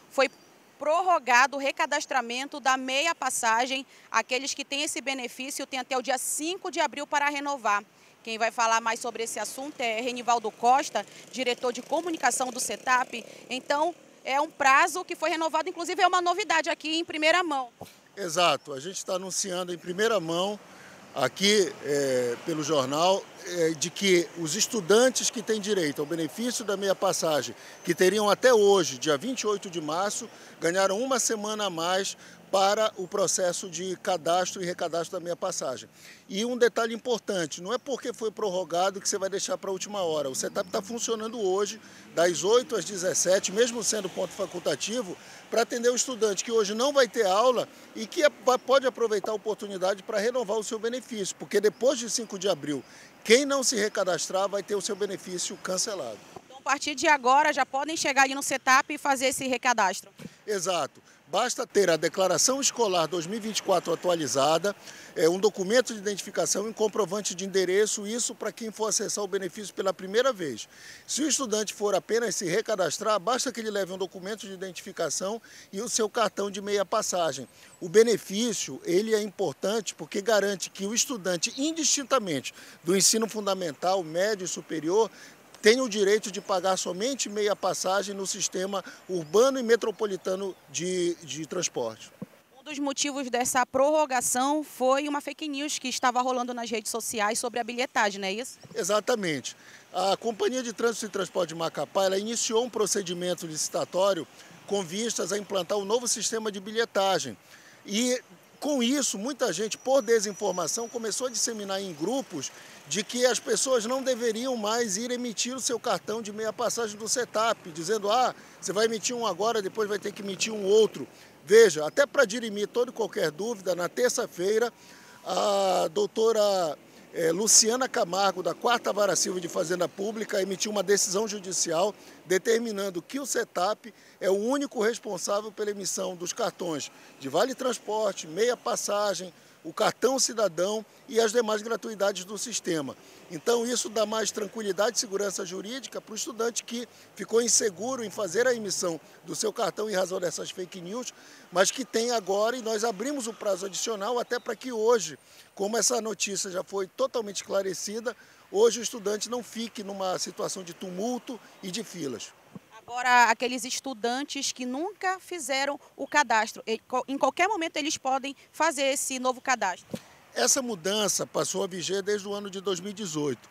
foi prorrogado o recadastramento da meia passagem. Aqueles que têm esse benefício têm até o dia 5 de abril para renovar. Quem vai falar mais sobre esse assunto é Renivaldo Costa, diretor de comunicação do CETAP. Então, é um prazo que foi renovado, inclusive é uma novidade aqui em primeira mão. Exato, a gente está anunciando em primeira mão aqui pelo jornal de que os estudantes que têm direito ao benefício da meia passagem, que teriam até hoje, dia 28 de março, ganharam uma semana a mais para o processo de cadastro e recadastro da meia passagem. E um detalhe importante, não é porque foi prorrogado que você vai deixar para a última hora. O CETAP está funcionando hoje, das 8 às 17, mesmo sendo ponto facultativo, para atender o estudante que hoje não vai ter aula e que pode aproveitar a oportunidade para renovar o seu benefício, porque depois de 5 de abril, quem não se recadastrar vai ter o seu benefício cancelado. Então, a partir de agora, já podem chegar ali no CETAP e fazer esse recadastro. Exato. Basta ter a declaração escolar 2024 atualizada, um documento de identificação e um comprovante de endereço, isso para quem for acessar o benefício pela primeira vez. Se o estudante for apenas se recadastrar, basta que ele leve um documento de identificação e o seu cartão de meia passagem. O benefício, ele é importante porque garante que o estudante, indistintamente do ensino fundamental, médio e superior, tem o direito de pagar somente meia passagem no sistema urbano e metropolitano de transporte. Um dos motivos dessa prorrogação foi uma fake news que estava rolando nas redes sociais sobre a bilhetagem, não é isso? Exatamente. A Companhia de Trânsito e Transporte de Macapá ela iniciou um procedimento licitatório com vistas a implantar um novo sistema de bilhetagem. E com isso, muita gente, por desinformação, começou a disseminar em grupos de que as pessoas não deveriam mais ir emitir o seu cartão de meia passagem do CETAP, dizendo, você vai emitir um agora, depois vai ter que emitir um outro. Veja, até para dirimir toda e qualquer dúvida, na terça-feira, a doutora Luciana Camargo, da 4ª Vara Civil de Fazenda Pública, emitiu uma decisão judicial determinando que o CETAP é o único responsável pela emissão dos cartões de Vale Transporte, meia passagem, o cartão cidadão e as demais gratuidades do sistema. Então isso dá mais tranquilidade e segurança jurídica para o estudante que ficou inseguro em fazer a emissão do seu cartão em razão dessas fake news, mas que tem agora, e nós abrimos o prazo adicional até para que hoje, como essa notícia já foi totalmente esclarecida, hoje o estudante não fique numa situação de tumulto e de filas. Agora, aqueles estudantes que nunca fizeram o cadastro, em qualquer momento eles podem fazer esse novo cadastro. Essa mudança passou a viger desde o ano de 2018.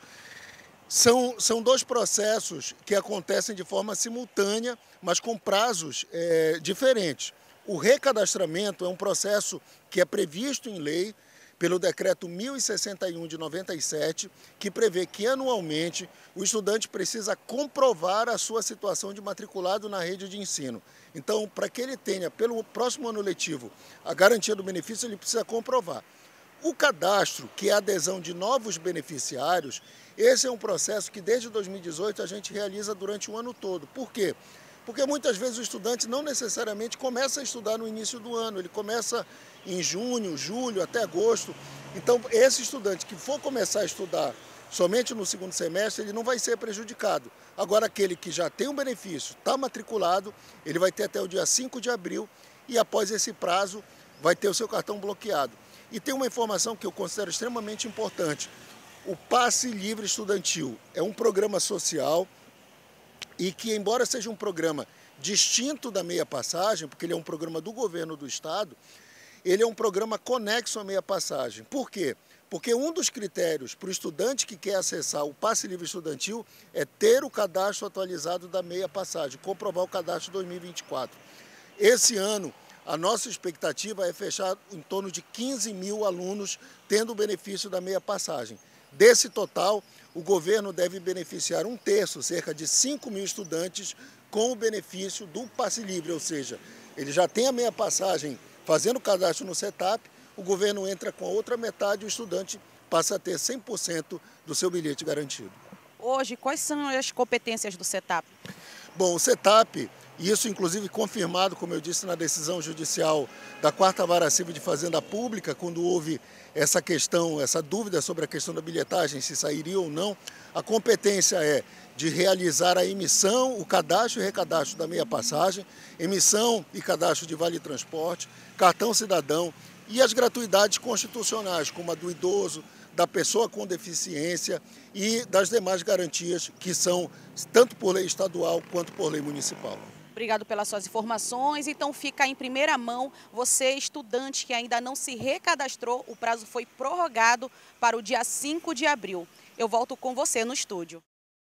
São dois processos que acontecem de forma simultânea, mas com prazos diferentes. O recadastramento é um processo que é previsto em lei pelo decreto 1061 de 97, que prevê que anualmente o estudante precisa comprovar a sua situação de matriculado na rede de ensino. Então, para que ele tenha, pelo próximo ano letivo, a garantia do benefício, ele precisa comprovar. O cadastro, que é a adesão de novos beneficiários, esse é um processo que desde 2018 a gente realiza durante o ano todo. Por quê? Porque muitas vezes o estudante não necessariamente começa a estudar no início do ano, ele começa em junho, julho, até agosto. Então, esse estudante que for começar a estudar somente no segundo semestre, ele não vai ser prejudicado. Agora, aquele que já tem um benefício, está matriculado, ele vai ter até o dia 5 de abril e após esse prazo vai ter o seu cartão bloqueado. E tem uma informação que eu considero extremamente importante. O Passe Livre Estudantil é um programa social e que, embora seja um programa distinto da meia passagem, porque ele é um programa do governo do estado, ele é um programa conexo à meia passagem. Por quê? Porque um dos critérios para o estudante que quer acessar o Passe Livre Estudantil é ter o cadastro atualizado da meia passagem, comprovar o cadastro 2024. Esse ano, a nossa expectativa é fechar em torno de 15 mil alunos tendo o benefício da meia passagem. Desse total, o governo deve beneficiar um terço, cerca de 5 mil estudantes, com o benefício do Passe Livre, ou seja, ele já tem a meia passagem fazendo o cadastro no CETAP, o governo entra com a outra metade e o estudante passa a ter 100% do seu bilhete garantido. Hoje, quais são as competências do CETAP? Bom, o CETAP, Isso, inclusive, confirmado, como eu disse, na decisão judicial da 4ª Vara Civil de Fazenda Pública, quando houve essa questão, essa dúvida sobre a questão da bilhetagem, se sairia ou não. A competência é de realizar a emissão, o cadastro e recadastro da meia passagem, emissão e cadastro de vale transporte, cartão cidadão e as gratuidades constitucionais, como a do idoso, da pessoa com deficiência e das demais garantias que são tanto por lei estadual quanto por lei municipal. Obrigado pelas suas informações. Então fica em primeira mão, você estudante que ainda não se recadastrou, o prazo foi prorrogado para o dia 5 de abril. Eu volto com você no estúdio.